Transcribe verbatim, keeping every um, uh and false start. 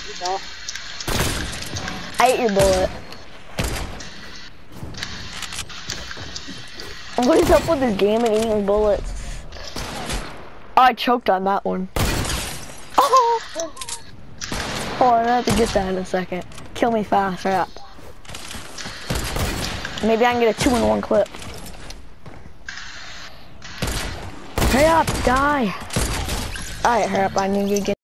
No. I ate your bullet. What is up with this game and eating bullets? Oh, I choked on that one. Oh! Hold on, I have to get that in a second. Kill me fast, hurry up. Maybe I can get a two in one clip. Hurry up, die. Alright, hurry up, I need you to get